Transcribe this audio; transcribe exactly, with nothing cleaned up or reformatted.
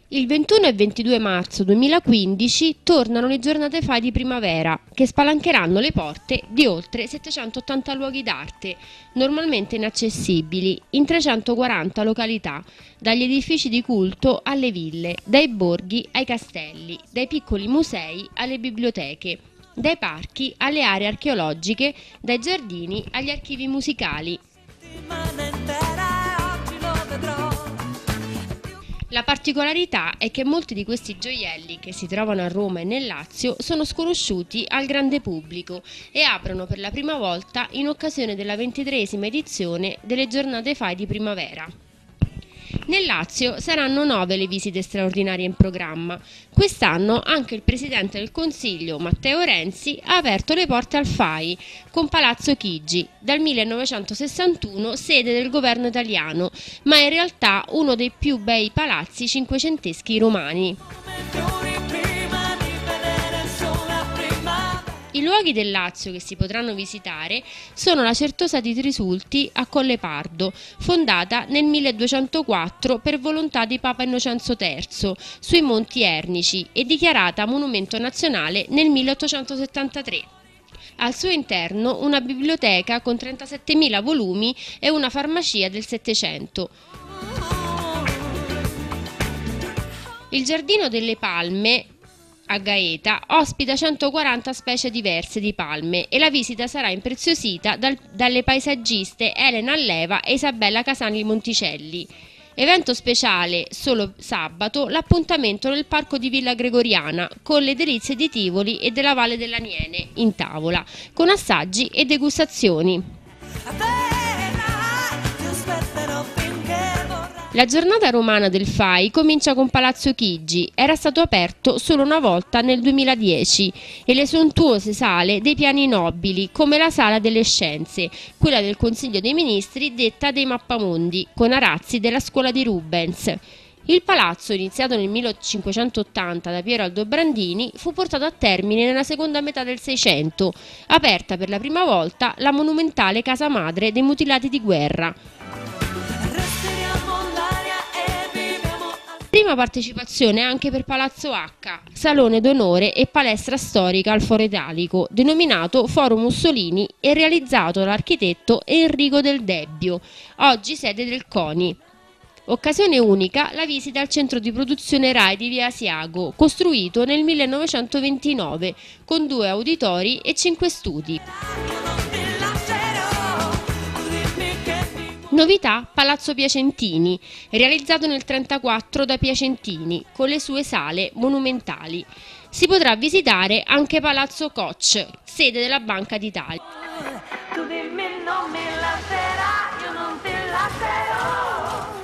Il ventuno e ventidue marzo duemilaquindici tornano le giornate F A I di primavera, che spalancheranno le porte di oltre settecentottanta luoghi d'arte, normalmente inaccessibili, in trecentoquaranta località, dagli edifici di culto alle ville, dai borghi ai castelli, dai piccoli musei alle biblioteche, dai parchi alle aree archeologiche, dai giardini agli archivi musicali. La particolarità è che molti di questi gioielli che si trovano a Roma e nel Lazio sono sconosciuti al grande pubblico e aprono per la prima volta in occasione della ventitreesima edizione delle giornate F A I di primavera. Nel Lazio saranno nove le visite straordinarie in programma. Quest'anno anche il Presidente del Consiglio, Matteo Renzi, ha aperto le porte al F A I con Palazzo Chigi, dal millenovecentosessantuno sede del governo italiano, ma in realtà uno dei più bei palazzi cinquecenteschi romani. I luoghi del Lazio che si potranno visitare sono la Certosa di Trisulti a Colle Pardo, fondata nel milleduecentoquattro per volontà di Papa Innocenzo terzo, sui Monti Ernici e dichiarata monumento nazionale nel milleottocentosettantatré. Al suo interno una biblioteca con trentasettemila volumi e una farmacia del Settecento. Il Giardino delle Palme a Gaeta ospita centoquaranta specie diverse di palme e la visita sarà impreziosita dal, dalle paesaggiste Elena Alleva e Isabella Casani Monticelli. Evento speciale, solo sabato, l'appuntamento nel parco di Villa Gregoriana con le delizie di Tivoli e della Valle dell'Aniene in tavola, con assaggi e degustazioni. La giornata romana del F A I comincia con Palazzo Chigi, era stato aperto solo una volta nel duemiladieci, e le sontuose sale dei piani nobili, come la Sala delle Scienze, quella del Consiglio dei Ministri detta dei Mappamondi, con arazzi della scuola di Rubens. Il palazzo, iniziato nel millecinquecentottanta da Piero Aldobrandini, fu portato a termine nella seconda metà del Seicento, aperta per la prima volta la monumentale casa madre dei mutilati di guerra. Prima partecipazione anche per Palazzo H, salone d'onore e palestra storica al Foro Italico, denominato Foro Mussolini e realizzato dall'architetto Enrico Del Debbio, oggi sede del CONI. Occasione unica la visita al centro di produzione RAI di Via Asiago, costruito nel millenovecentoventinove, con due auditori e cinque studi. Novità Palazzo Piacentini, realizzato nel millenovecentotrentaquattro da Piacentini, con le sue sale monumentali. Si potrà visitare anche Palazzo Koch, sede della Banca d'Italia. Tu dimmi non mi lascerai, io non ti lascerò.